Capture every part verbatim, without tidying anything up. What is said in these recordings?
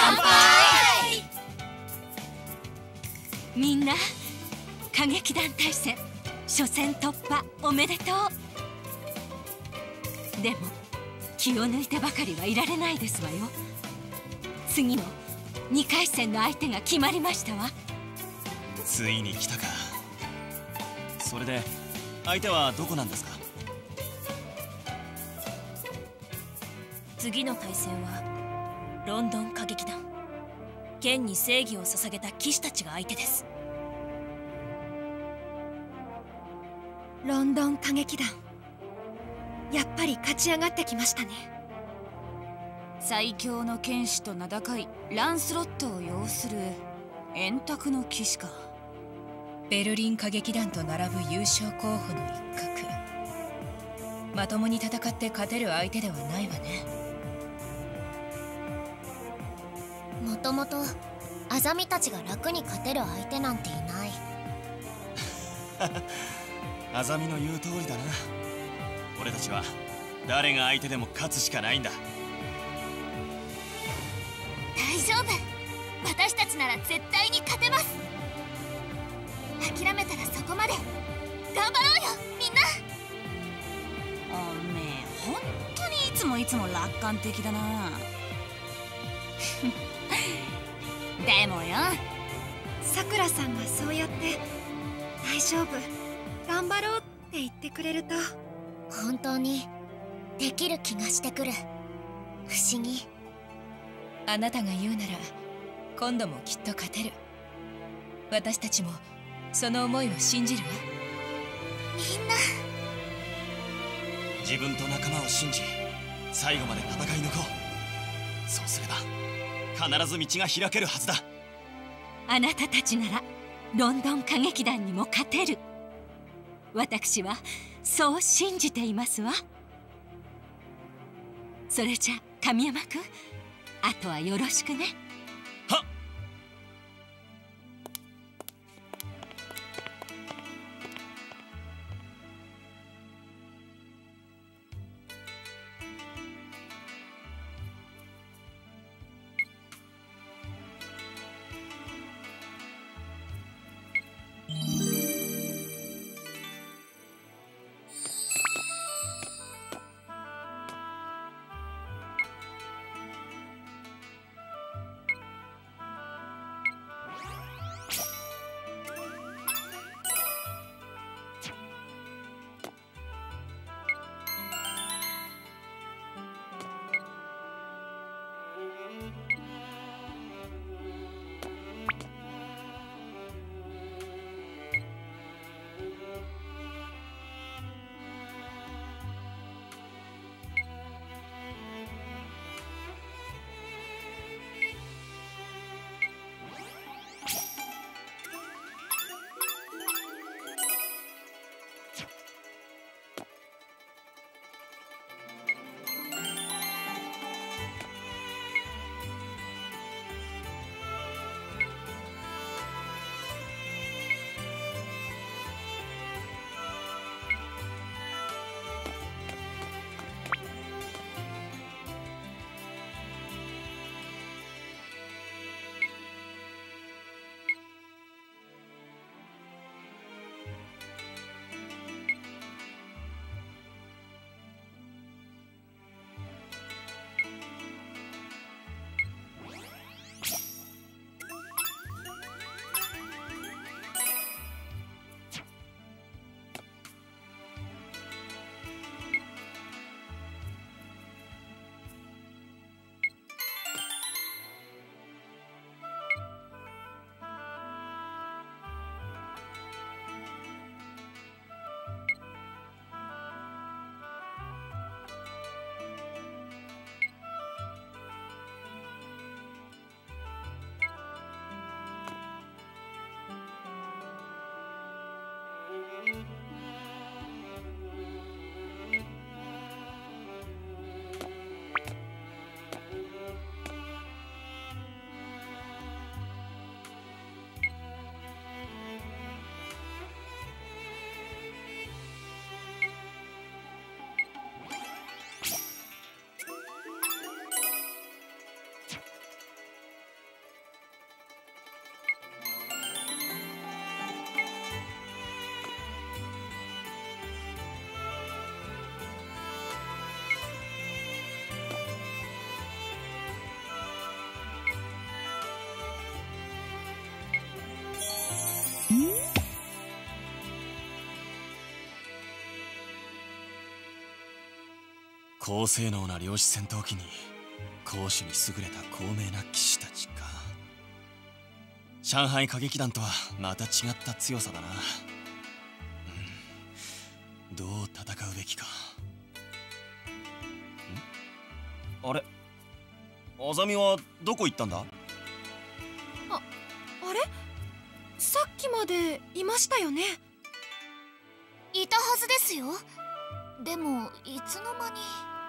乾杯。 みんな歌劇団大戦初戦突破おめでとう。でも気を抜いてばかりはいられないですわよ。次のにかい戦の相手が決まりましたわ。 ついに来たか。それで相手はどこなんですか？ 次の対戦はロンドン歌劇団。剣に正義を捧げた騎士たちが相手です。 ロンドン歌劇団、やっぱり勝ち上がってきましたね。 最強の剣士と名高いランスロットを擁する円卓の騎士か。 ベルリン歌劇団と並ぶ優勝候補の一角。まともに戦って勝てる相手ではないわね。 もともとアザミたちが楽に勝てる相手なんていない。 アザミの言う通りだな。俺たちは誰が相手でも勝つしかないんだ。 大丈夫、私たちなら絶対に勝てます。諦めたらそこまで。頑張ろうよみんな。 おめえ本当にいつもいつも楽観的だな。でもよ、 さくらさんがそうやって「大丈夫、頑張ろう」って言ってくれると本当にできる気がしてくる。不思議。 あなたが言うなら今度もきっと勝てる。私たちもその思いを信じるわ。 みんな自分と仲間を信じ最後まで戦い抜こう。そうすれば必ず道が開けるはずだ。 あなたたちならロンドン歌劇団にも勝てる。私はそう信じていますわ。それじゃ神山君、あとはよろしくね。 はっ。 高性能な量子戦闘機に攻守に優れた高名な騎士たちか。上海歌劇団とはまた違った強さだな。うん、どう戦うべきか。んあれ、あざみはどこ行ったんだ？ あ、あれ？さっきまでいましたよね。 いたはずですよ。でもいつの間に。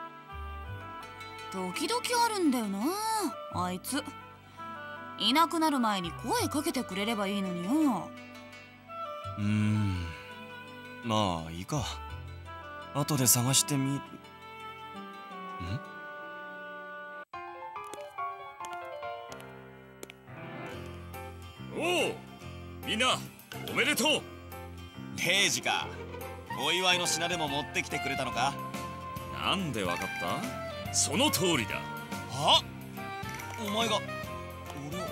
時々あるんだよなあいつ。いなくなる前に声かけてくれればいいのによ。 うーん、まあいいか。後で探してみる。ん？ おう、みんなおめでとう。 レイジか。お祝いの品でも持ってきてくれたのか？ なんでわかった？その通りだ。 あ？お前が俺を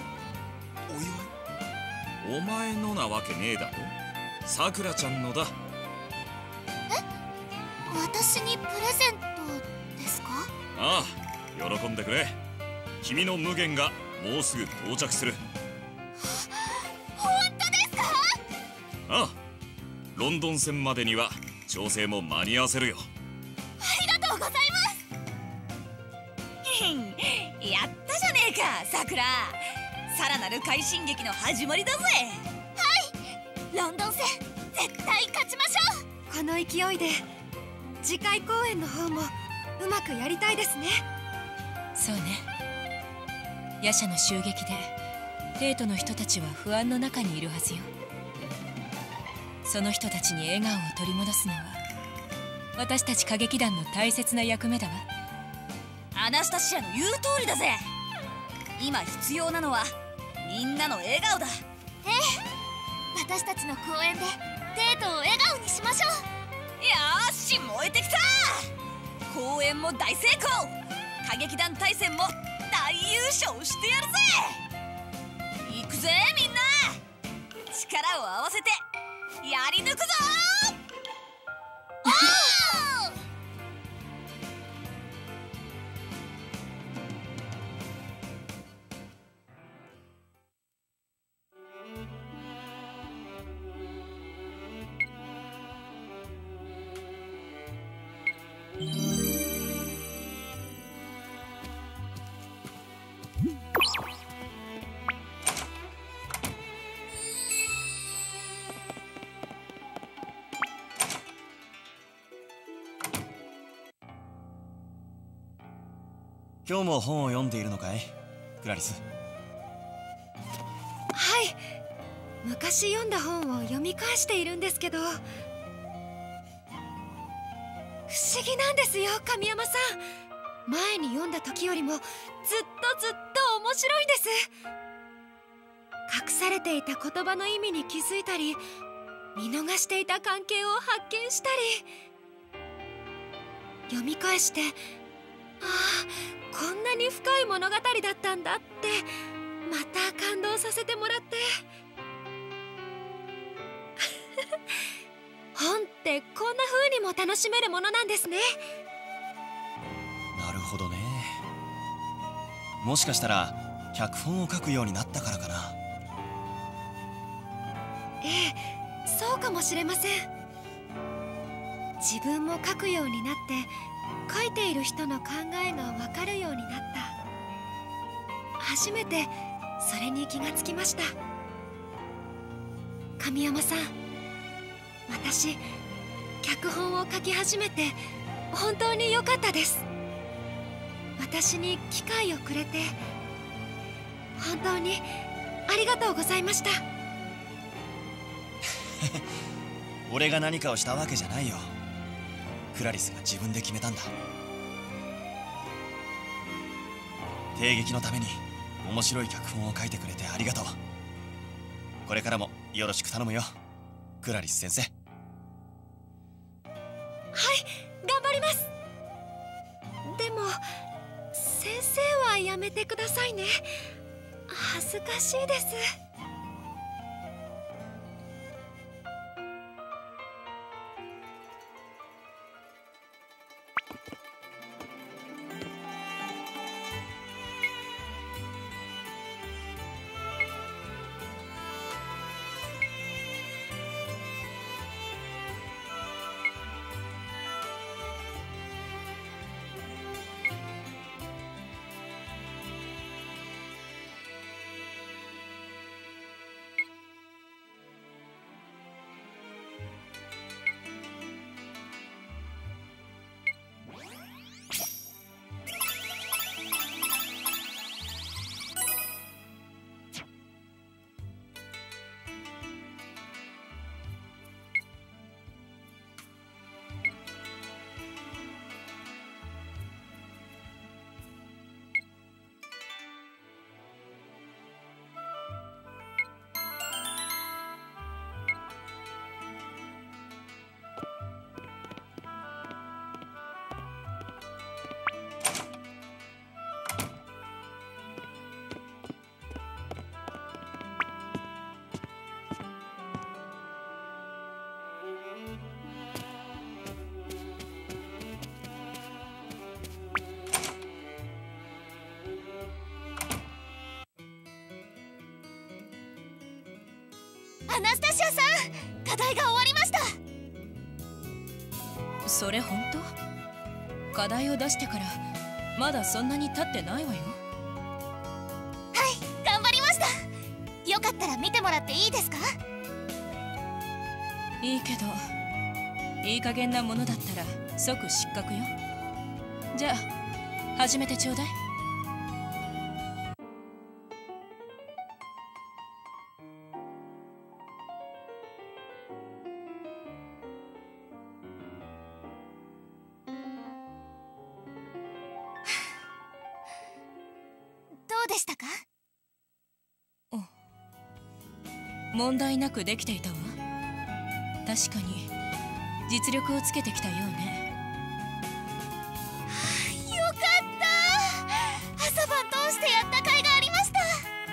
お祝い？ お前のなわけねえだろ。さくらちゃんのだ。 え？私にプレゼントですか？ ああ、喜んでくれ。君の無限がもうすぐ到着する。 本当ですか？ ああ、ロンドン線までには調整も間に合わせるよ。 ありがとうございます。 やったじゃねえかさくら。さらなる快進撃の始まりだぜ。 はい、ロンドン戦絶対勝ちましょう。この勢いで次回公演の方もうまくやりたいですね。 そうね。夜叉の襲撃で帝都の人たちは不安の中にいるはずよ。その人たちに笑顔を取り戻すのは私たち歌劇団の大切な役目だわ。 アナスタシアの言う通りだぜ。今必要なのはみんなの笑顔だ。 ええ、私たちの公演で帝都を笑顔にしましょう。 よーし、燃えてきた。公演も大成功、歌劇団大戦も大優勝してやるぜ。行くぜみんな、力を合わせてやり抜くぞ。 おー今日も本を読んでいるのかい、クラリス？ はい、昔読んだ本を読み返しているんですけど、不思議なんですよ神山さん。前に読んだ時よりもずっとずっと面白いです。隠されていた言葉の意味に気づいたり、見逃していた関係を発見したり、読み返して、ああこんなに深い物語だったんだってまた感動させてもらって。本ってこんな風にも楽しめるものなんですね。 なるほどね。もしかしたら脚本を書くようになったからかな。 ええ、そうかもしれません。自分も書くようになって書いている人の考えが分かるようになった。初めてそれに気がつきました。神山さん、私脚本を書き始めて本当に良かったです。私に機会をくれて本当にありがとうございました。 俺が何かをしたわけじゃないよ。クラリスが自分で決めたんだ。帝劇のために面白い脚本を書いてくれてありがとう。これからもよろしく頼むよ、クラリス先生。 はい、頑張ります。でも先生はやめてくださいね。恥ずかしいです。 アナスタシアさん、課題が終わりました。 それ本当？課題を出してからまだそんなに経ってないわよ。 はい、頑張りました。よかったら見てもらっていいですか？ いいけど、いい加減なものだったら即失格よ。じゃあ始めてちょうだい。 どうでしたか？ 問題なくできていたわ。確かに実力をつけてきたようね。 よかった。朝晩通してやった甲斐がありました。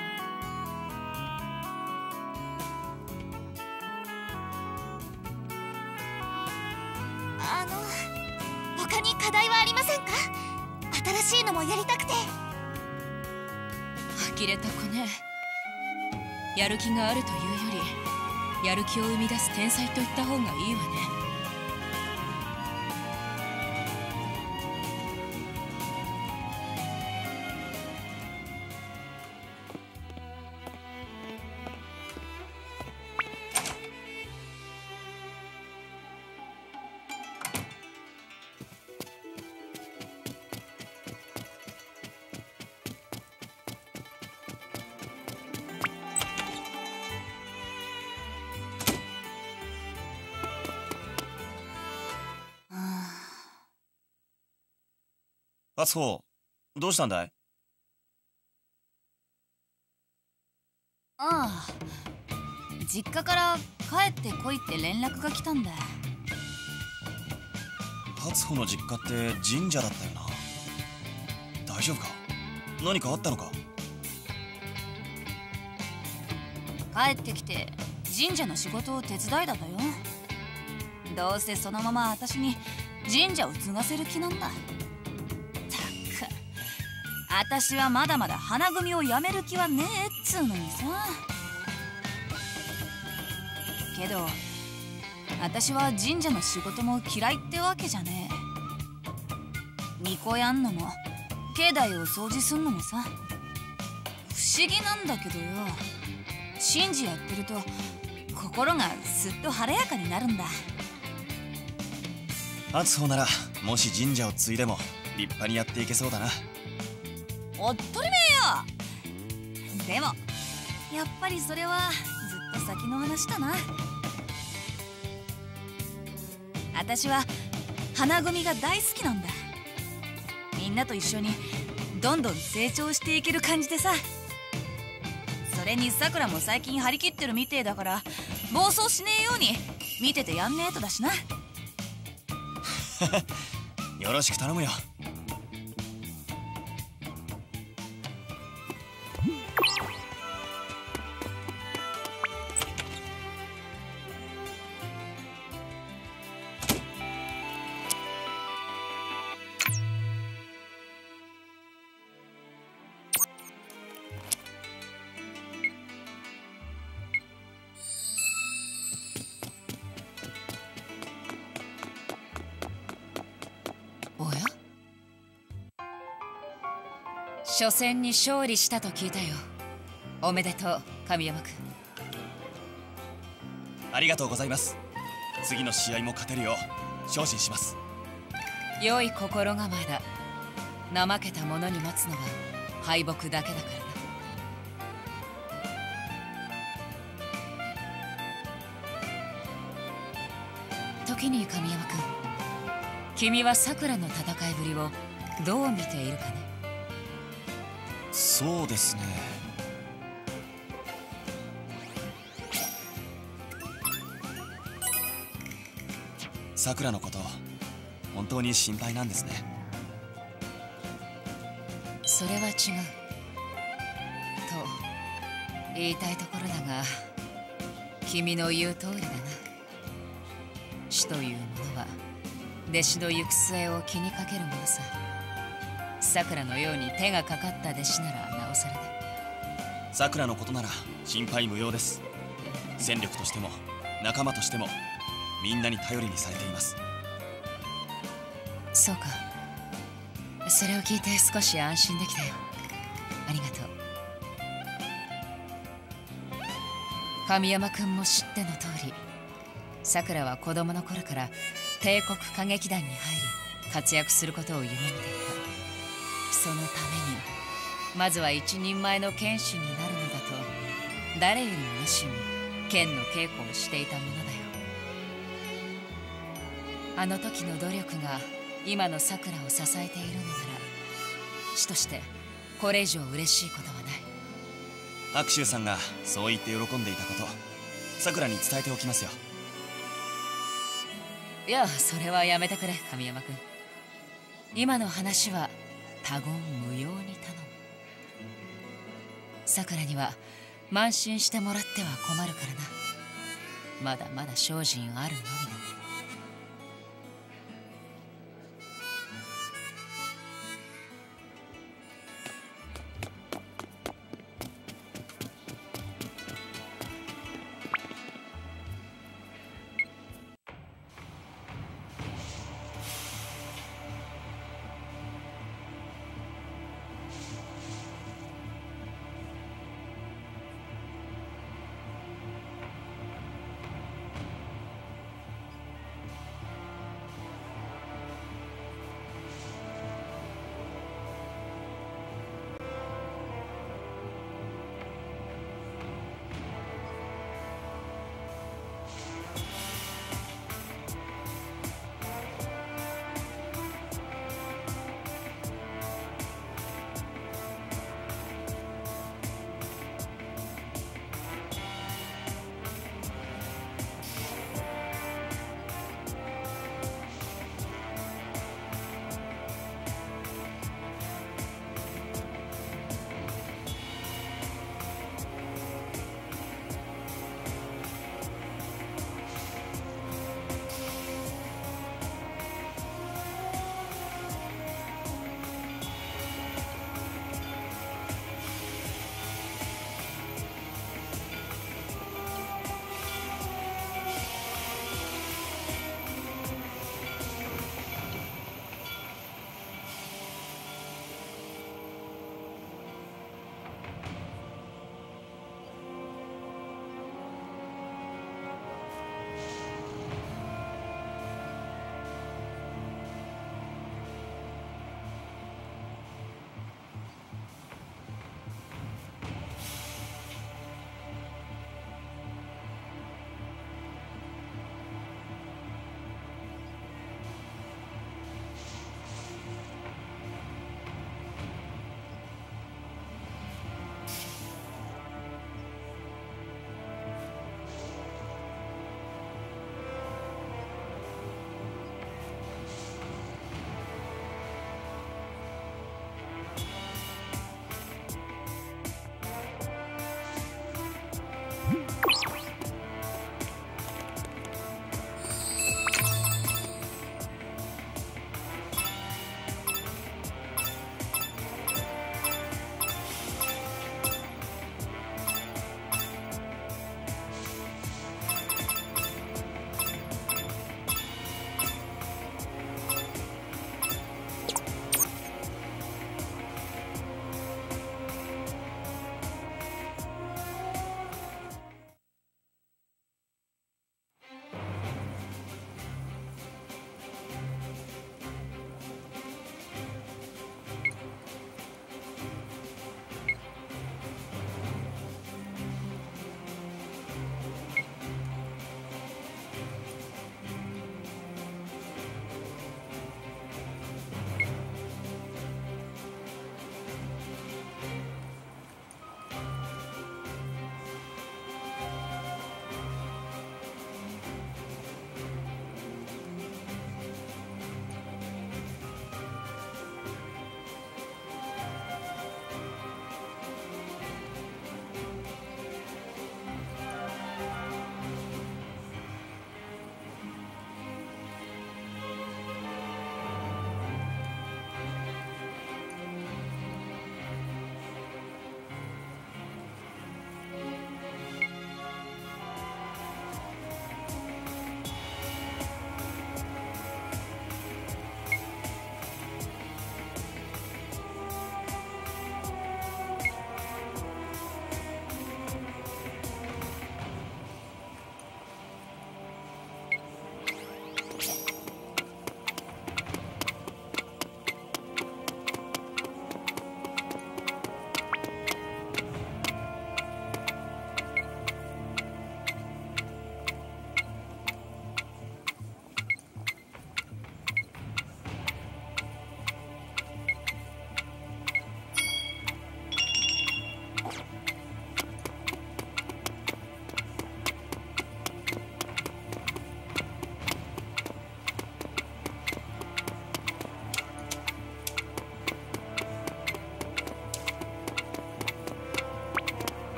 あの他に課題はありませんか？新しいのもやりたくて。 呆れた子ね。やる気があるというよりやる気を生み出す天才と言った方がいいわね。 アツホ、どうしたんだい？ ああ、実家から帰ってこいって連絡が来たんだ。 アツホの実家って神社だったよな。大丈夫か？何かあったのか？ 帰ってきて神社の仕事を手伝いだったよ。どうせそのまま私に神社を継がせる気なんだ。私はまだまだ花組をやめる気はねえっつうのにさ。けど私は神社の仕事も嫌いってわけじゃねえ。巫女やんのも境内を掃除すんのもさ。不思議なんだけどよ、神事やってると心がすっと晴れやかになるんだ。 アツホならもし神社を継いでも立派にやっていけそうだな。 おっとりめえよ。でもやっぱりそれはずっと先の話だな。私は花組が大好きなんだ。みんなと一緒にどんどん成長していける感じでさ。それにさくらも最近張り切ってるみてえだから暴走しねえように見ててやんねえとだしな。 よろしく頼むよ。 おや？初戦に勝利したと聞いたよ。おめでとう、神山君。 ありがとうございます。次の試合も勝てるよう精進します。 良い心構えだ。怠けた者に待つのは敗北だけだからな。時に神山君、君はさくらの戦いぶりをどう見ているかね？ そうですね。さくらのこと本当に心配なんですね。 それは違うと言いたいところだが、君の言う通りだな。師というものは弟子の行く末を気にかけるものさ。さくらのように手がかかった弟子ならなおさらだ。 さくらのことなら心配無用です。 戦力としても仲間としてもみんなに頼りにされています。 そうか。それを聞いて少し安心できたよ。ありがとう。神山君も知っての通り、さくらは子供の頃から帝国歌劇団に入り活躍することを夢見ていた。そのためにまずは一人前の剣士になるのだと誰よりも熱心に剣の稽古をしていたものだよ。あの時の努力が今のさくらを支えているのなら、師としてこれ以上嬉しいことはない。 白秋さんがそう言って喜んでいたこと、さくらに伝えておきますよ。 いや、それはやめてくれ神山君。今の話は他言無用に頼む。さくらには慢心してもらっては困るからな。まだまだ精進あるのみだ。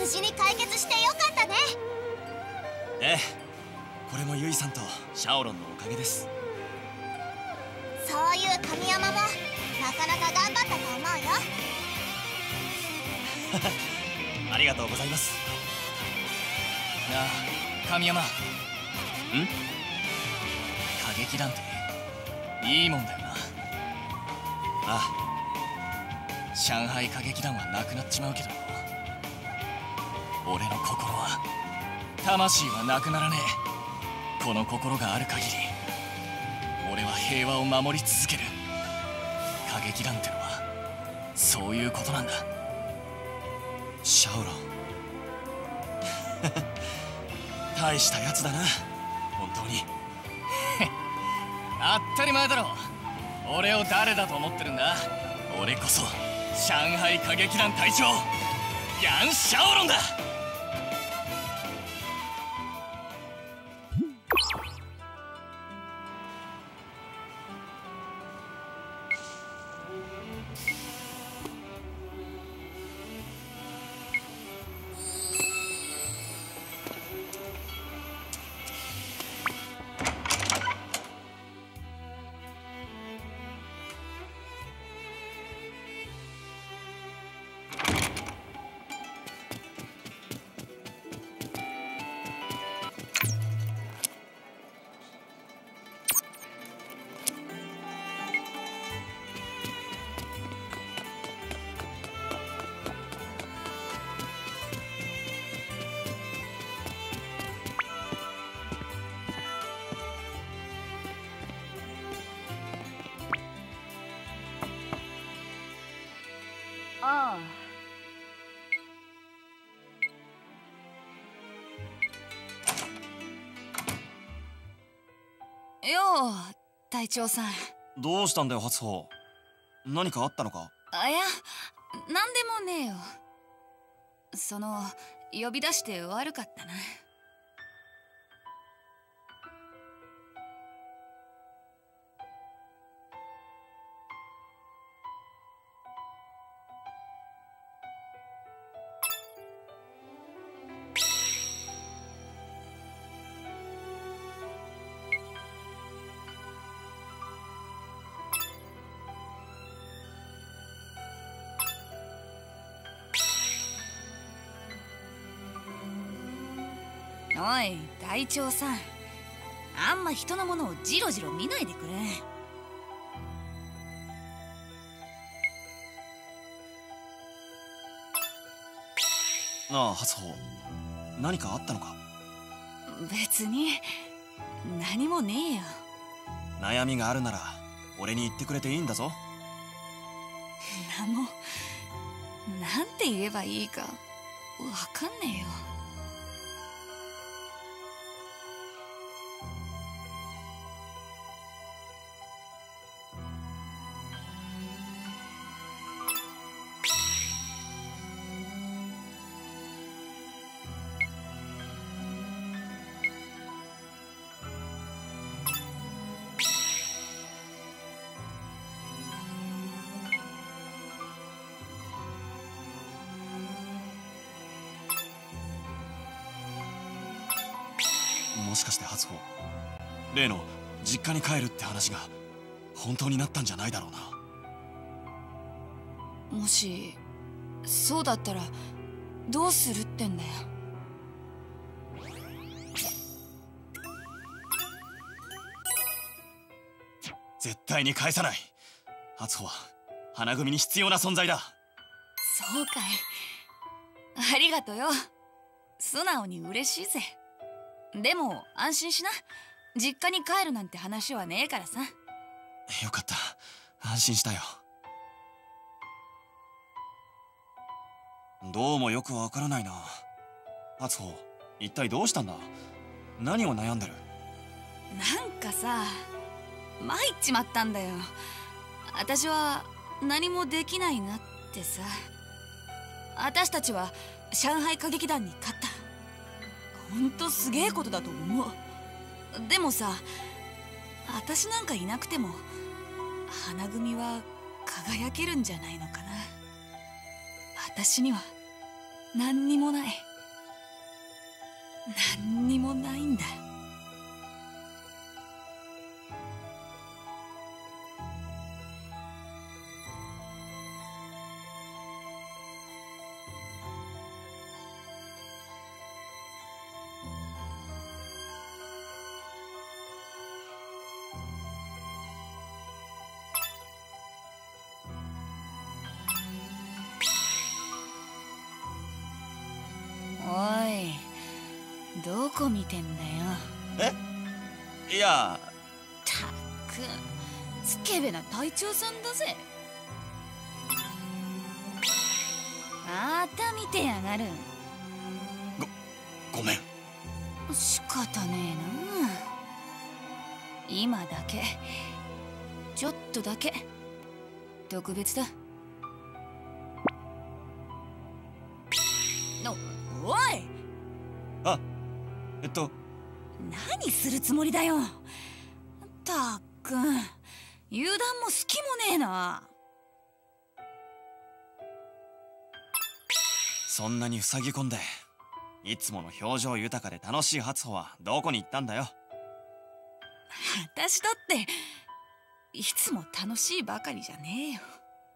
無事に解決してよかったね。 ええ、これもユイさんとシャオロンのおかげです。 そういう神山もなかなか頑張ったと思うよ。 ありがとうございます。 なあ神山、ん？歌劇団っていいもんだよな。 ああ、上海歌劇団はなくなっちまうけど、俺の心は、魂はなくならねえ。この心がある限り俺は平和を守り続ける。歌劇団ってのはそういうことなんだ。 シャオロン大したやつだな、本当に。 当たり前だろ。俺を誰だと思ってるんだ。俺こそ上海歌劇団隊長ヤン・シャオロンだ。 ああ。よう隊長さん。 どうしたんだよ初穂、何かあったのか？ あ、いやなんでもねえよ。その呼び出して悪かったな。おい隊長さん、あんま人のものをジロジロ見ないでくれ。 なあ初穂、何かあったのか？ 別に何もねえよ。 悩みがあるなら俺に言ってくれていいんだぞ。 なんもなんて言えばいいかわかんねえよ。 もしかして初穂、例の実家に帰るって話が本当になったんじゃないだろうな。 もしそうだったらどうするってんだよ。 絶対に返さない。初穂は花組に必要な存在だ。 そうかい、ありがとよ。素直に嬉しいぜ。でも安心しな、実家に帰るなんて話はねえからさ。 よかった、安心したよ。どうもよくわからないな。初穂、一体どうしたんだ？何を悩んでる？ なんかさ、参っちまったんだよ。私は何もできないなってさ。私たちは上海歌劇団に勝った。ほんとすげえことだと思う。でもさ、私なんかいなくても花組は輝けるんじゃないのかな。私には何にもない。何にもないんだ。おい、どこ見てんだよ。 え、いや。 たく、スケベな隊長さんだぜ。また見てやがる。 ご、ごめん。 仕方ねえな。今だけ、ちょっとだけ特別だ。おおい。 あ、えっと何するつもりだよ。たっくん、油断も隙もねえな。 そんなに塞ぎ込んで、いつもの表情豊かで楽しい初穂はどこに行ったんだよ。 私だっていつも楽しいばかりじゃねえよ。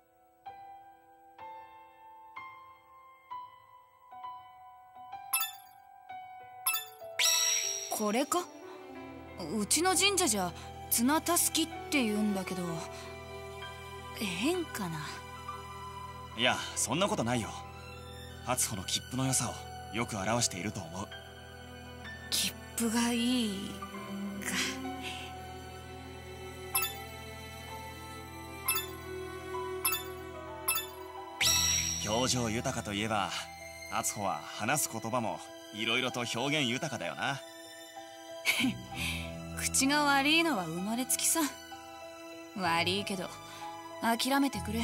これか？うちの神社じゃ綱たすきって言うんだけど、変かな。 いや、そんなことないよ。初穂の切符の良さをよく表していると思う。 切符がいいか。 表情豊かといえば、初穂は話す言葉もいろいろと表現豊かだよな。 口が悪いのは生まれつきさ。悪いけど諦めてくれ。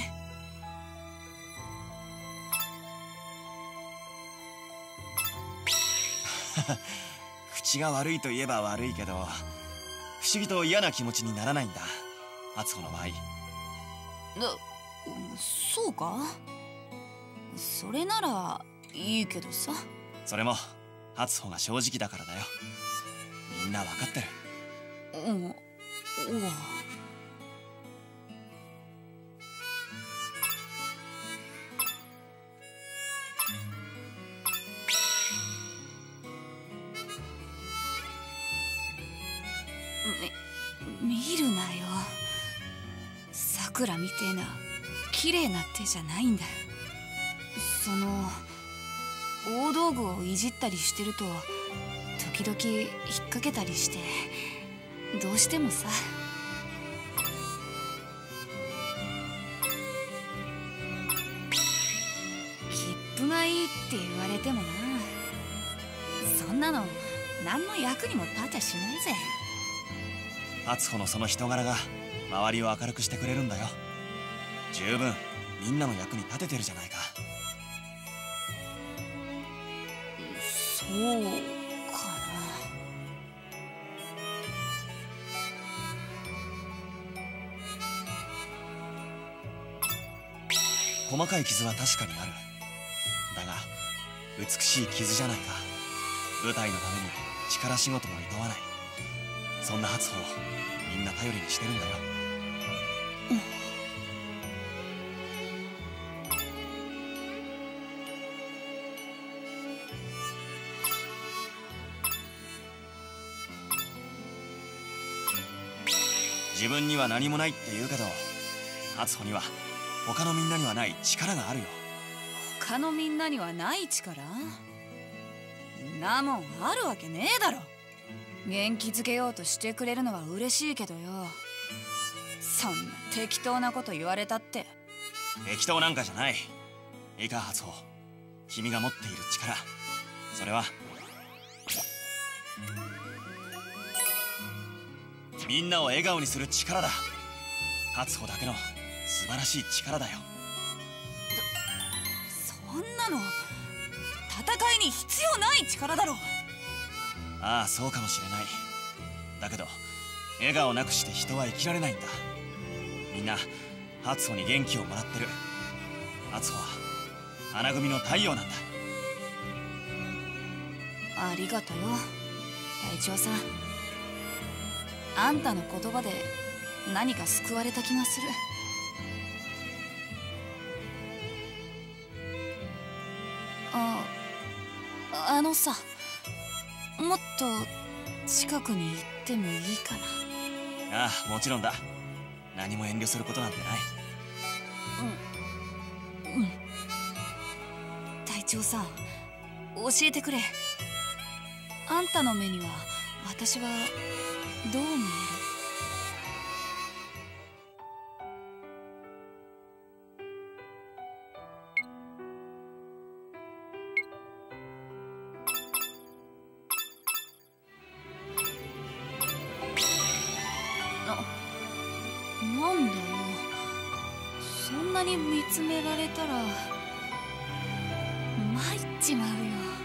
口が悪いといえば悪いけど、不思議と嫌な気持ちにならないんだ、初穂の場合。 だ、そうか？それならいいけどさ。 それも初穂が正直だからだよ。みんな分かってる。 うん、おう。み、見るなよ。さくらみてえな綺麗な手じゃないんだ。その大道具をいじったりしてると時々引っ掛けたりして、どうしてもさ。切符がいいって言われてもな、そんなの何の役にも立ちゃしないぜ。 初穂のその人柄が周りを明るくしてくれるんだよ。十分みんなの役に立ててるじゃないか。 そうかな。 細かい傷は確かにある。だが美しい傷じゃないか。舞台のために力仕事もいとわない。そんな初穂をみんな頼りにしてるんだよ。 うん。 自分には何もないって言うけど、初穂には他のみんなにはない力があるよ。 他のみんなにはない力？なもんあるわけねえだろ。元気づけようとしてくれるのは嬉しいけどよ、そんな適当なこと言われたって。 適当なんかじゃない。いいか初穂、君が持っている力、それはみんなを笑顔にする力だ。初穂だけの素晴らしい力だよ。 そんなの戦いに必要ない力だろ。 ああ、そうかもしれない。だけど笑顔なくして人は生きられないんだ。みんな初穂に元気をもらってる。初穂は花組の太陽なんだ。 ありがとよ隊長さん。あんたの言葉で何か救われた気がする。ああのさ、もっと近くに行ってもいいかな。ああ、もちろんだ。何も遠慮することなんてない。 うんうん。隊長さん、教えてくれ。あんたの目には私はどう見える？なんだよ、そんなに見つめられたら参っちまうよ。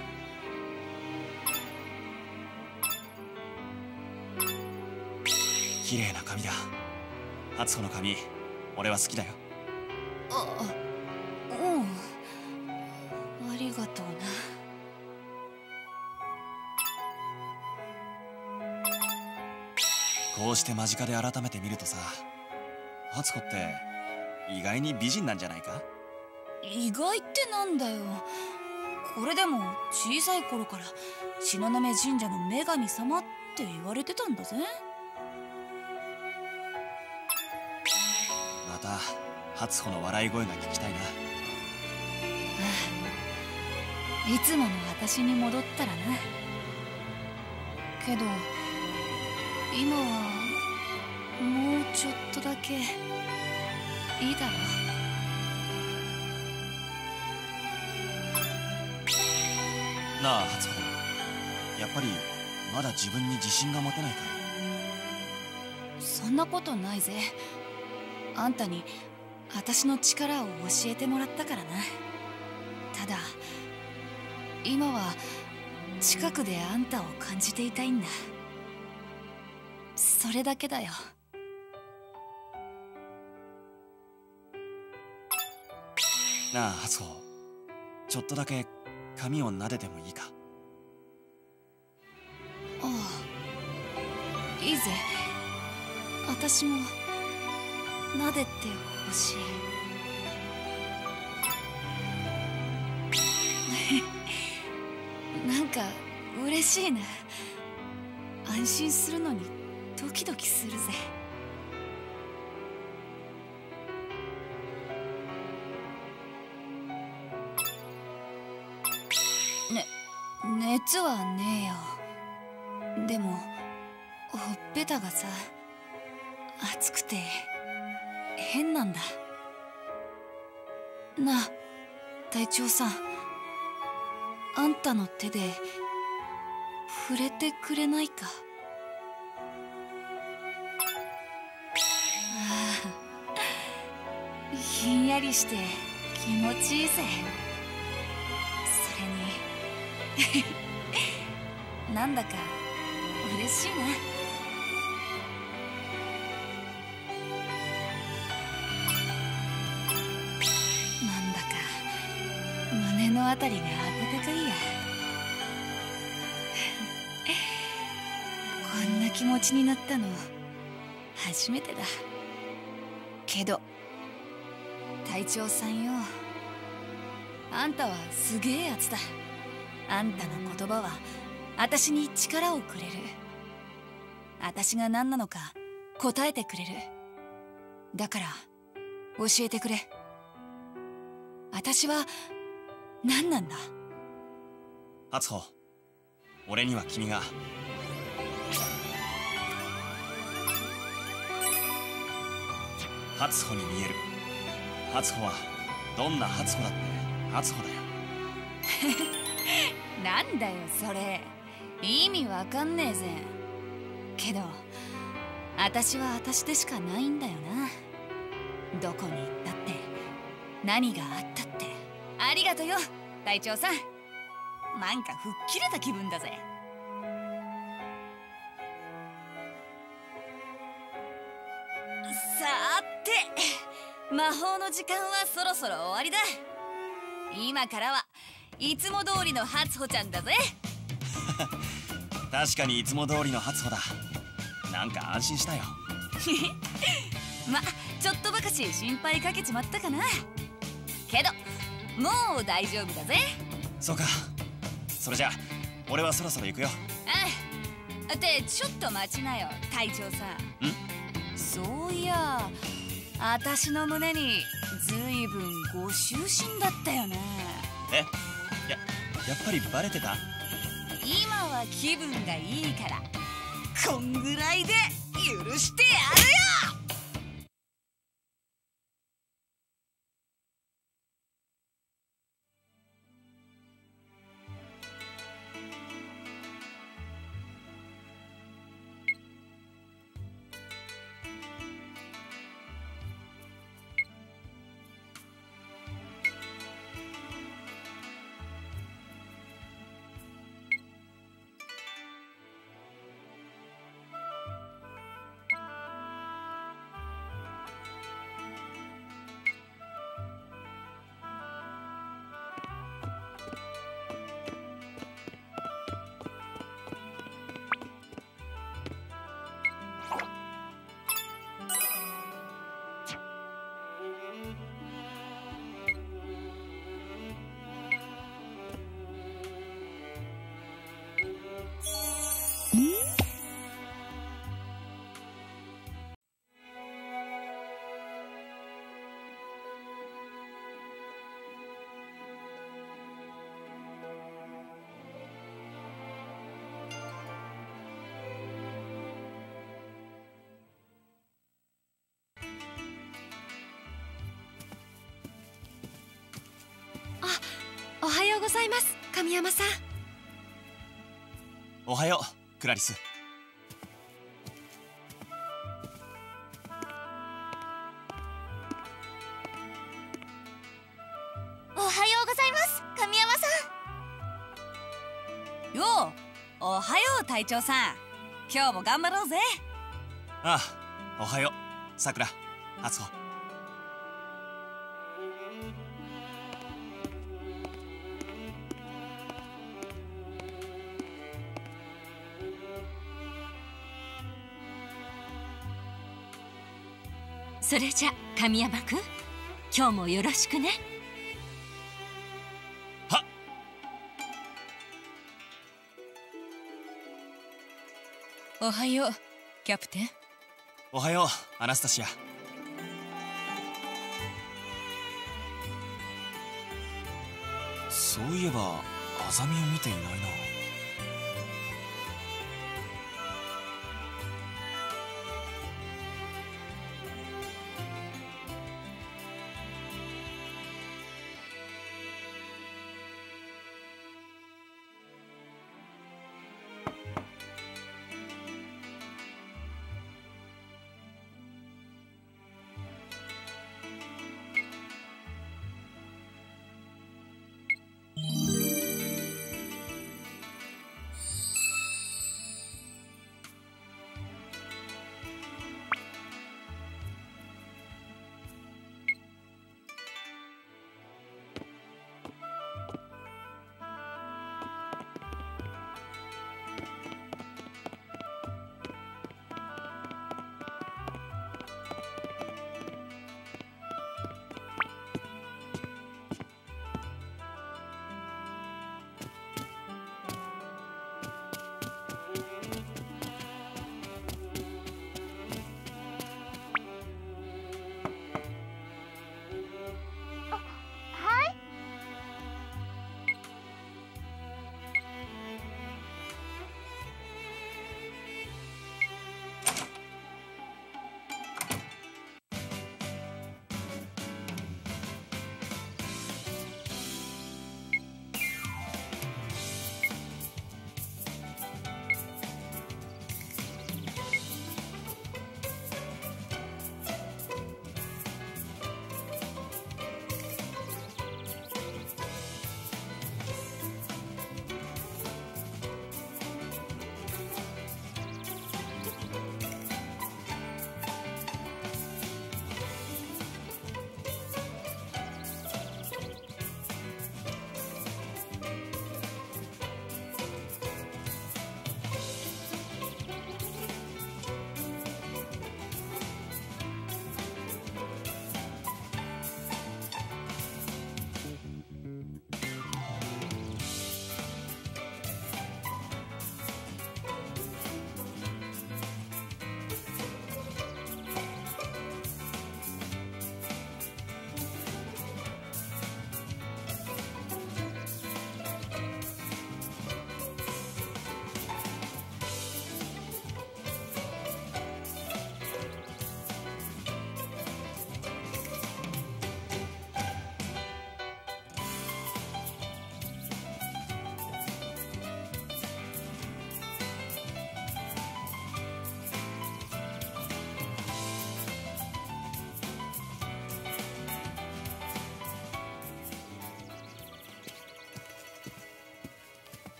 綺麗な髪だ。初穂の髪、俺は好きだよ。 あ、うん、ありがとうな。 こうして間近で改めて見るとさ、初穂って意外に美人なんじゃないか？ 意外ってなんだよ。これでも小さい頃から東雲神社の女神様って言われてたんだぜ。 また初穂の笑い声が聞きたいな。ああ、いつもの私に戻ったらな。けど今はもうちょっとだけいいだろう。なあ初穂、やっぱりまだ自分に自信が持てないかい？ そんなことないぜ。あんたに私の力を教えてもらったからな。ただ今は近くであんたを感じていたいんだ。それだけだよ。 なあ初穂、ちょっとだけ髪を撫でてもいいか？ ああ、いいぜ。私も撫でてほしい。なんか嬉しいな。安心するのにドキドキするぜ。ね、熱はねえよ。でもほっぺたがさ、熱くて変なんだ。なあ隊長さん、あんたの手で触れてくれないか？ああ、ひんやりして気持ちいいぜ。それになんだか嬉しいな。なんだか胸のあたりが温かいや。こんな気持ちになったの初めてだ。けど隊長さんよ、あんたはすげえやつだ。あんたの言葉は私に力をくれる。私が何なのか答えてくれる。だから教えてくれ。私は何なんだ？ 初穂、俺には君が初穂に見える。初穂はどんな初穂だって初穂だよ。 なんだよそれ、意味わかんねえぜ。けど私は私でしかないんだよな。どこに行ったって何があったって。ありがとよ隊長さん。なんか吹っ切れた気分だぜ。さーて、魔法の時間はそろそろ終わりだ。今からはいつも通りの初穂ちゃんだぜ。 確かにいつも通りの初穂だ。なんか安心したよ。 ま、ちょっとばかし心配かけちまったかな。けどもう大丈夫だぜ。 そうか。それじゃあ俺はそろそろ行くよ。 ああ。ってちょっと待ちなよ隊長さん。 ん？ そういや私の胸にずいぶんご執心だったよね。 え？ややっぱりバレてた？ 今は気分がいいからこんぐらいで許してやるよ。 おはようございます神山さん。 おはようクラリス。 おはようございます神山さん。よう、おはよう隊長さん。今日も頑張ろうぜ。 ああ、おはようさくら、初穂。 それじゃ神山くん、今日もよろしくね。 はっ。 おはようキャプテン。 おはようアナスタシア。そういえばアザミを見ていないな。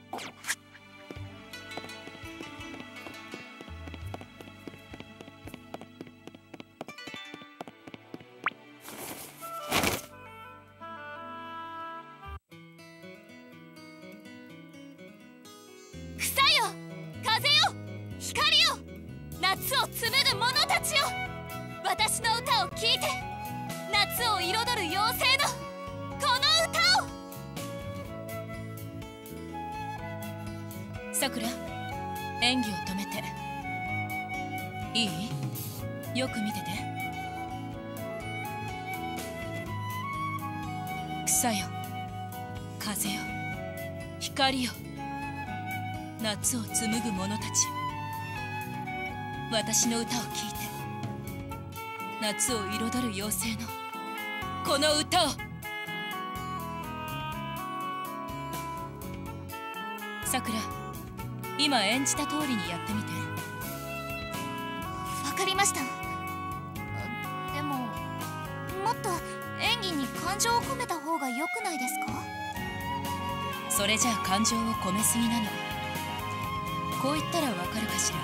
草よ、風よ、光よ、夏を紡ぐ者たちよ、私の歌を聴いて夏を彩る妖精のこの歌を。 さくら、演技を止めていい？よく見てて。草よ、風よ、光よ、夏を紡ぐ者たち、私の歌を聴いて夏を彩る妖精のこの歌を。さくら、今演じた通りにやってみて。 わかりました。でももっと演技に感情を込めた方が良くないですか？ それじゃあ感情を込めすぎなの。こう言ったらわかるかしら。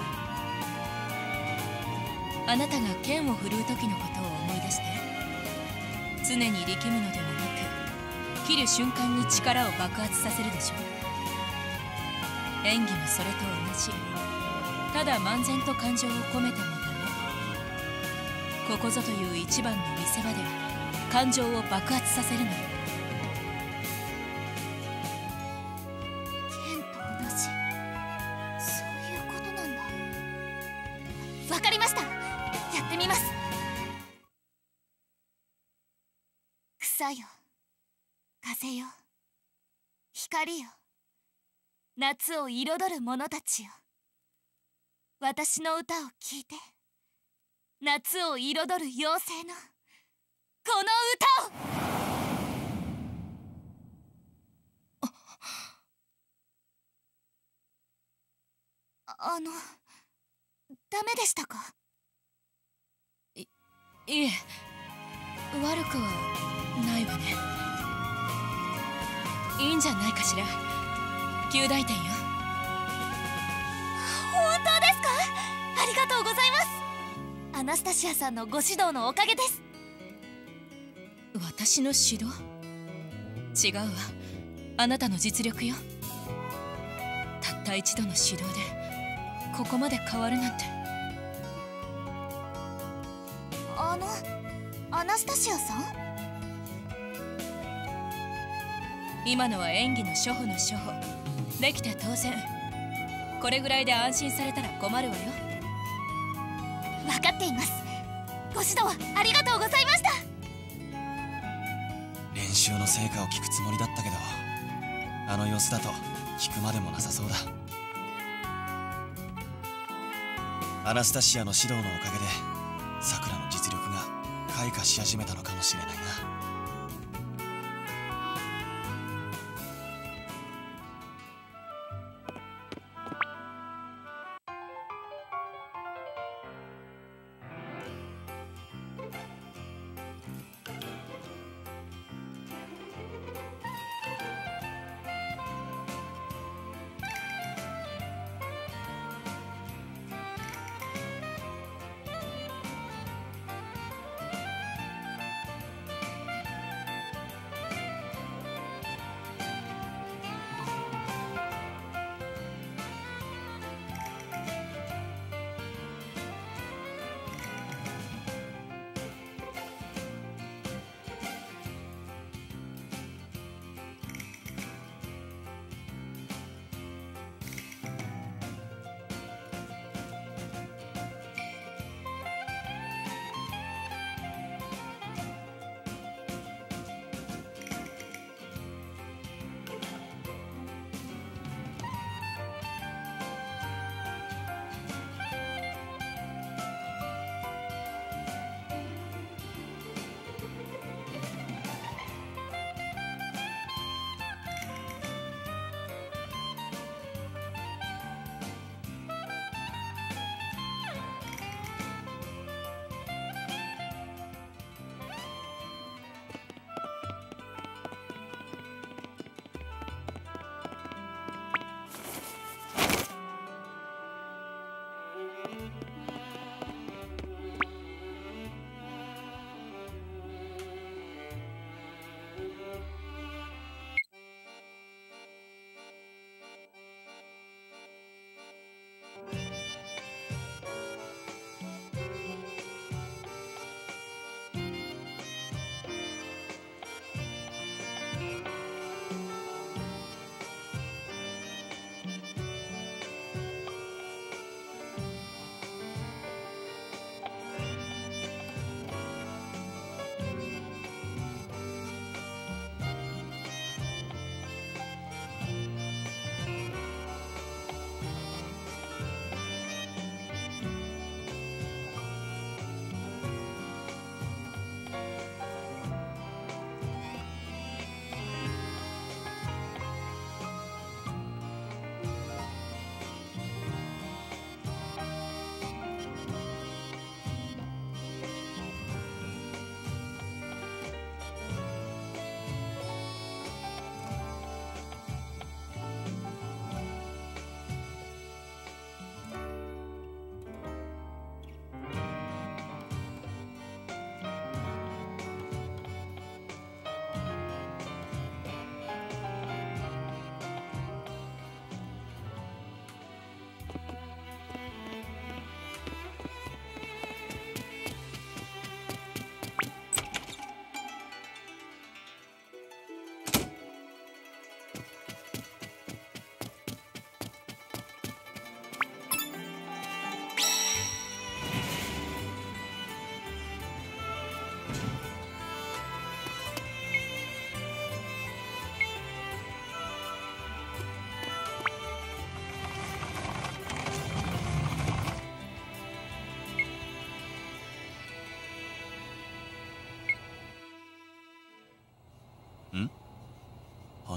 あなたが剣を振るう時のことを思い出して。常に力むのではなく、切る瞬間に力を爆発させるでしょ。演技もそれと同じ。ただ漫然と感情を込めてもダメ。ここぞという一番の見せ場で感情を爆発させるの。 剣と同じ、そういうことなんだ。わかりました。やってみます。草よ、風よ、光よ、夏を彩る者たちよ、私の歌を聴いて夏を彩る妖精のこの歌を。ああのダメでしたか？ いいえ、悪くはないわね。いいんじゃないかしら。及第点よ。 本当ですか？ありがとうございます。アナスタシアさんのご指導のおかげです。 私の指導？違うわ。あなたの実力よ。たった一度の指導でここまで変わるなんて。 あのアナスタシアさん？ 今のは演技の初歩の初歩。できて当然。これぐらいで安心されたら困るわよ。 分かっています。ご指導ありがとうございました。 練習の成果を聞くつもりだったけど、あの様子だと聞くまでもなさそうだ。アナスタシアの指導のおかげでさくらの実力が開花し始めたのかもしれないな。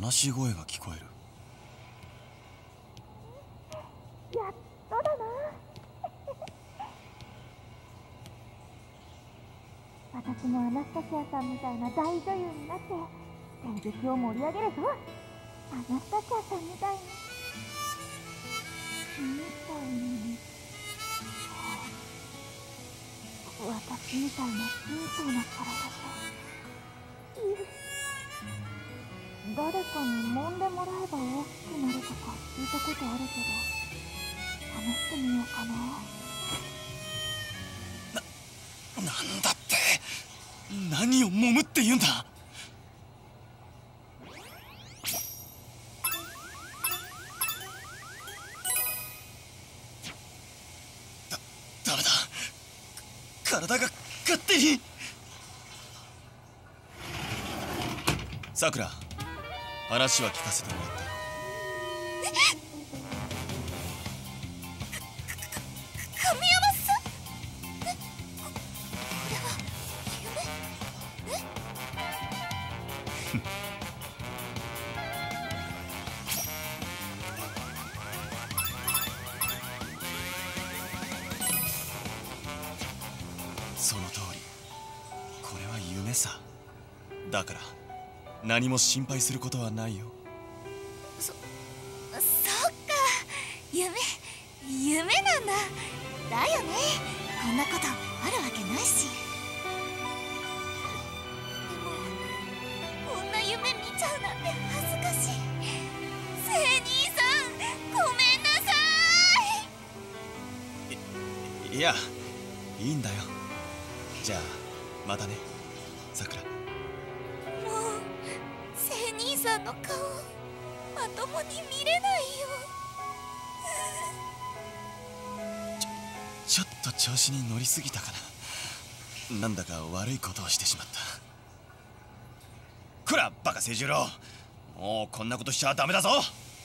話し声が聞こえる。 やっとだな。私もアナスタシアさんみたいな大女優になって演劇を盛り上げるぞ。アナスタシアさんみたいにみたいに私みたいな貧相な体じゃいる。誰かに揉んでもらえば大きくなるとか聞いたことあるけど試してみようかな。 な、なんだって。何を揉むって言うんだ。だ、ダメだ。体が勝手に。さくら、話は聞かせてもらった。 神山さん、え、これは夢？え？ その通り、これは夢さ。だから何も心配することはないよ。 そ、そっか、夢、夢なんだ。だよね、こんなことあるわけないし。でもこんな夢見ちゃうなんて恥ずかしい。セイ兄さん、ごめんなさい、いや、いいんだよ。じゃあまたね、さくら。 い。もうセイ兄さんの顔まともに見れないよ。 ちょっと調子に乗りすぎたかな。なんだか悪いことをしてしまった。こらバカ清十郎、もうこんなことしちゃダメだぞ。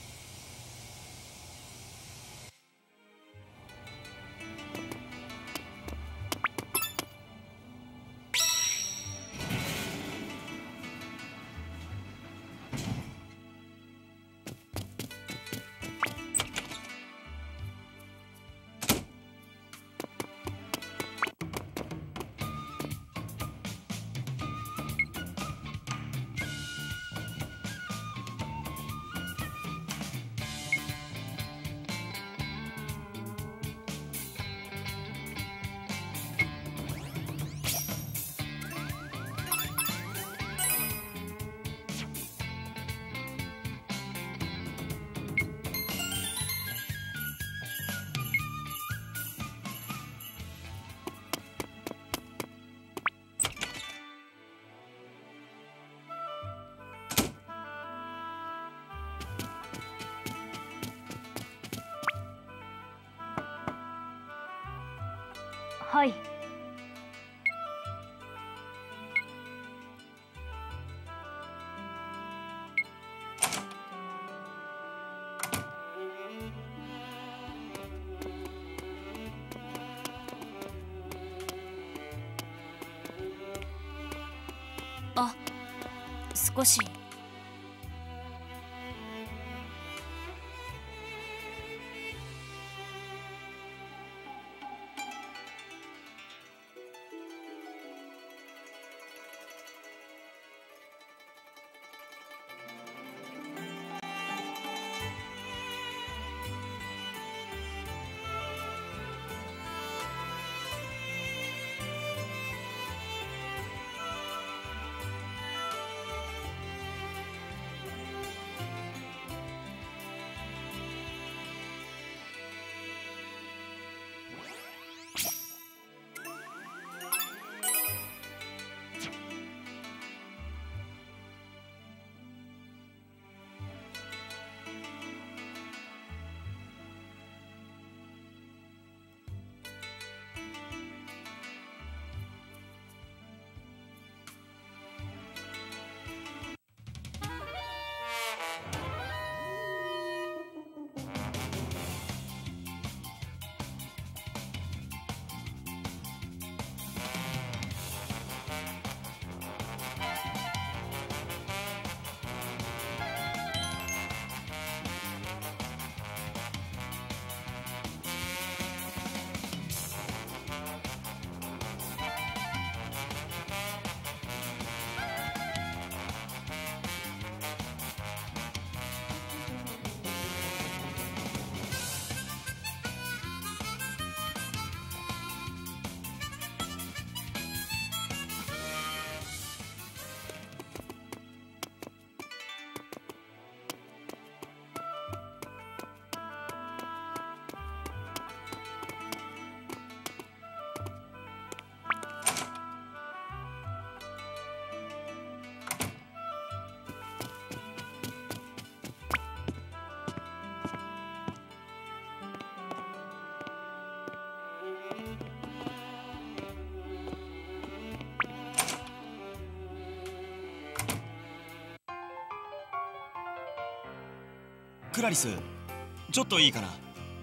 はい。 あ、少し。 クラリス、ちょっといいかな。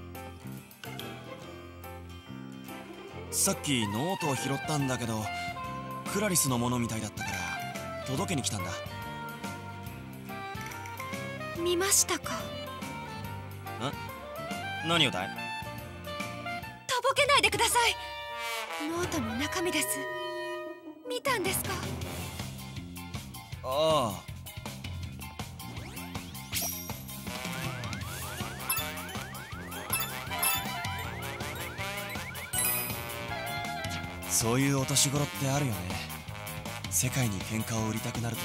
さっきノートを拾ったんだけど、クラリスのものみたいだったから届けに来たんだ。 見ましたか？ ん？何をだい？ とぼけないでください。ノートの中身です。見たんですか？ ああ、そういうお年頃ってあるよね。世界に喧嘩を売りたくなるという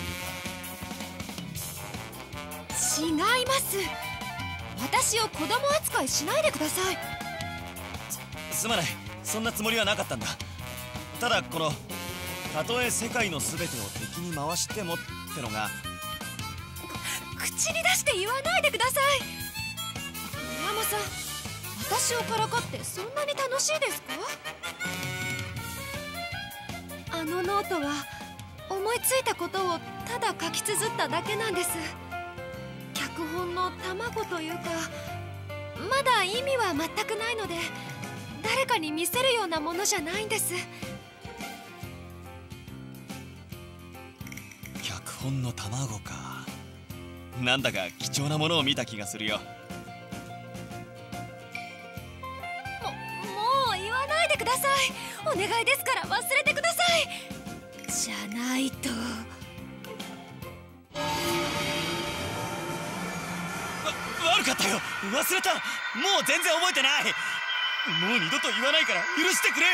違います。私を子供扱いしないでください。 か。すすまない、そんなつもりはなかったんだ。ただこのたとえ世界の全てを敵に回してもってのが。 口に出して言わないでください。宮山さん、私をからかってそんなに楽しいですか？あのノートは思いついたことをただ書き綴っただけなんです。脚本の卵というか、まだ意味は全くないので誰かに見せるようなものじゃないんです。 脚本の卵か。なんだか貴重なものを見た気がするよ。 も、もう言わないでください。お願いですから忘れてください。じゃないと。 わ、悪かったよ。忘れた。もう全然覚えてない。もう二度と言わないから許してくれよ。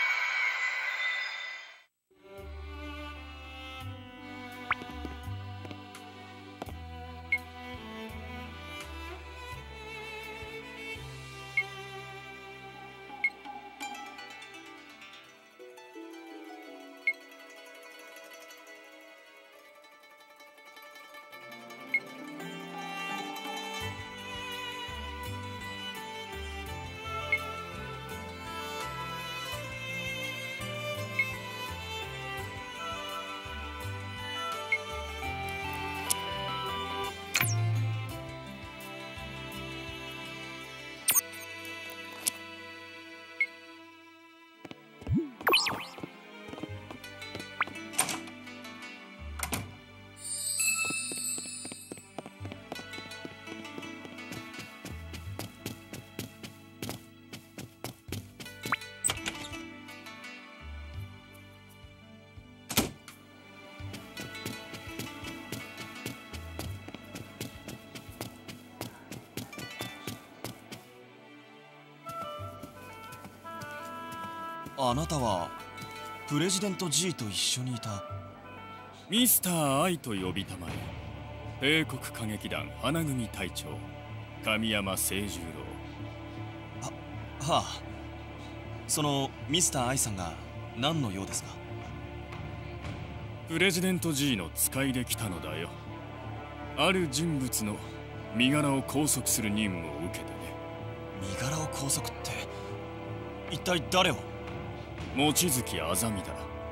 あなたはプレジデント G と一緒にいたミスター I と呼びたまえ、帝国歌劇団花組隊長神山清十郎。 は、はあ、そのミスター I さんが何の用ですか？ プレジデント G の使いで来たのだよ。ある人物の身柄を拘束する任務を受けてね。 身柄を拘束って一体誰を？ 望月あざみだ。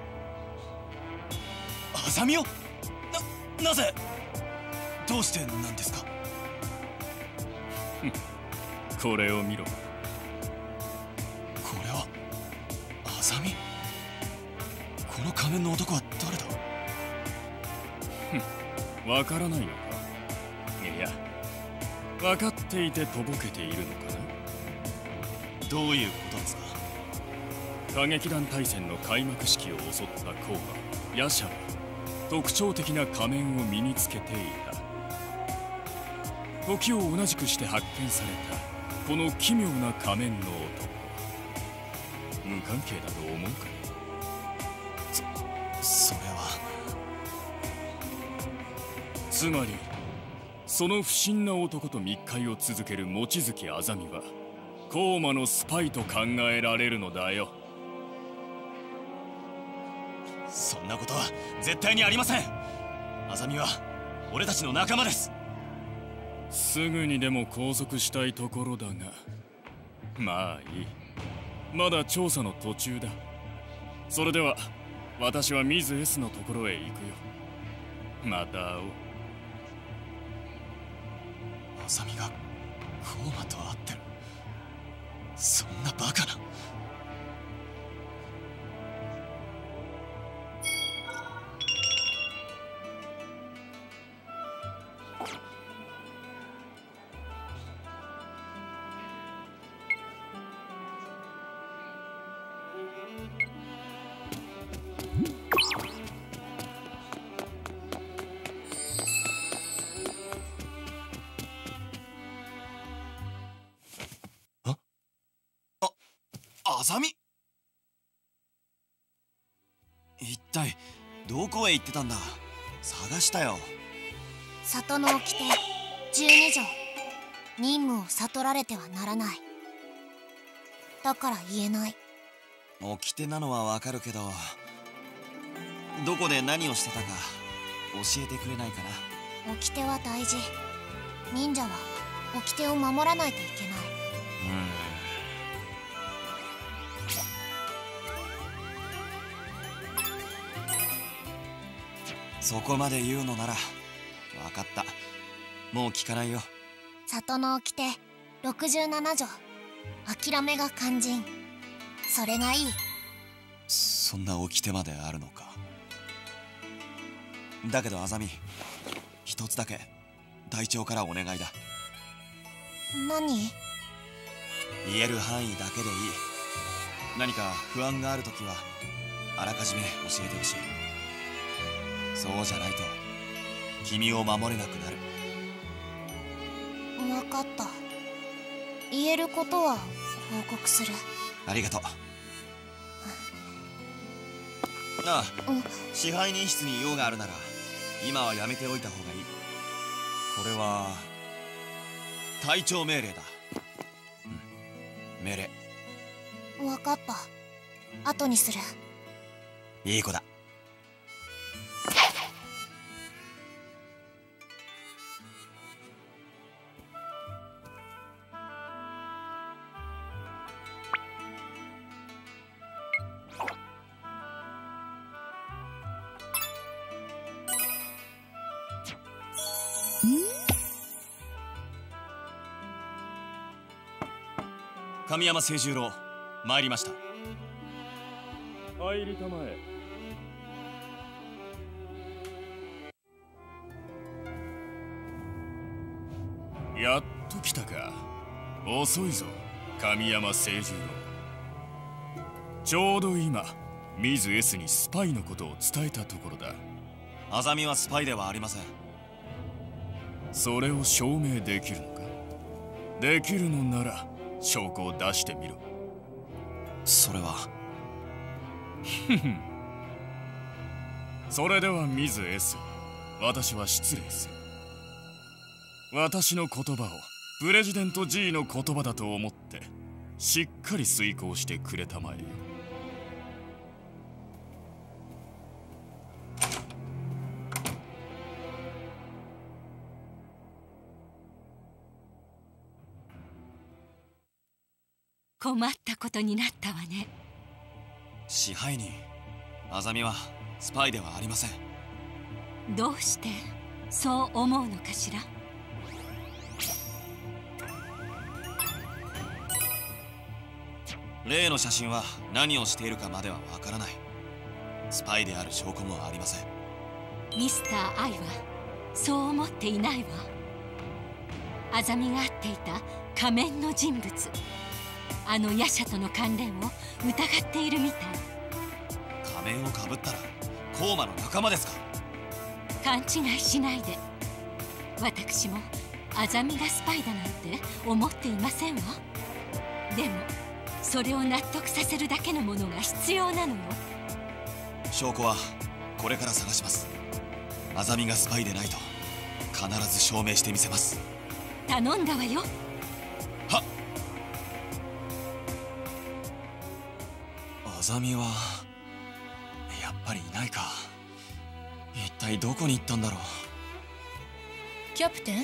あざみを？な、なぜ？どうしてなんですか？ これを見ろ。これはあざみ？この仮面の男は誰だ？ わからないのか？いや、分かっていてとぼけているのかな？ どういうことですか？ 歌劇団大戦の開幕式を襲ったコーマヤシャは特徴的な仮面を身につけていた。時を同じくして発見されたこの奇妙な仮面の男、無関係だと思うか？ そ、それはつまりその不審な男と密会を続ける望月あざみはコーマのスパイと考えられるのだよ。 そんなことは絶対にありません。あざみは俺たちの仲間です。 すぐにでも拘束したいところだが、まあいい。まだ調査の途中だ。それでは私はミズ S のところへ行くよ。また会おう。 あさみがコーマと会ってる。そんなバカな。あざみ、一体どこへ行ってたんだ。探したよ。 里の掟じゅうに条、任務を悟られてはならない。だから言えない。 掟なのはわかるけど、どこで何をしてたか教えてくれないかな。 掟は大事。忍者は掟を守らないといけない。 うんそこまで言うのなら分かった。もう聞かないよ。 里の掟ろくじゅうなな条、諦めが肝心。それがいい。 そんな掟まであるのか。だけどあざみ、一つだけ隊長からお願いだ。 何？ 言える範囲だけでいい。何か不安があるときはあらかじめ教えてほしい。そうじゃないと君を守れなくなる。 分かった。言えることは報告する。 ありがとう。ああ、支配人室に用があるなら今はやめておいた方がいい。これは隊長命令だ。うん、命令。 分かった。後にする。 いい子だ。神山清十郎、参りました。 入りたまえ。やっと来たか。遅いぞ神山清十郎。ちょうど今水 S にスパイのことを伝えたところだ。 あざみはスパイではありません。 それを証明できるのか。できるのなら証拠を出してみろ。 それはそれでは水 S、 私は失礼する。私の言葉をプレジデント G の言葉だと思ってしっかり遂行してくれたまえよ。 困ったことになったわね。 支配人、あざみはスパイではありません。 どうしてそう思うのかしら。 例の写真は何をしているかまではわからない。スパイである証拠もありません。 ミスター・アイはそう思っていないわ。アザミが会っていた仮面の人物、あの夜叉との関連を疑っているみたい。 仮面をかぶったらコーマの仲間ですか。 勘違いしないで。私もアザミがスパイだなんて思っていませんわ。でもそれを納得させるだけのものが必要なのよ。 証拠はこれから探します。アザミがスパイでないと必ず証明してみせます。 頼んだわよ。 はっ。アザミはやっぱりいないか。一体どこに行ったんだろう。 キャプテン。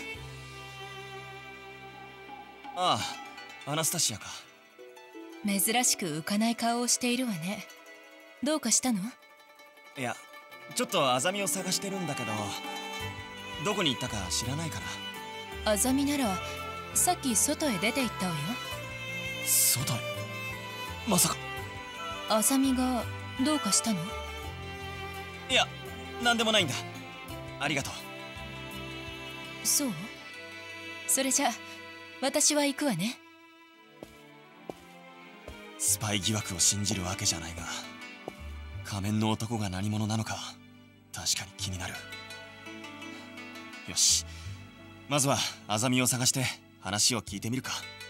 ああ、アナスタシアか。 珍しく浮かない顔をしているわね。どうかしたの？ いや、ちょっとアザミを探してるんだけど、どこに行ったか知らないかな。 あざみならさっき外へ出て行ったわよ。 外へ？まさか。 あざみがどうかしたの？ いや、何でもないんだ。ありがとう。 そう？それじゃ私は行くわね。 スパイ疑惑を信じるわけじゃないが、仮面の男が何者なのか確かに気になる。よし、まずはアザミを探して話を聞いてみるか。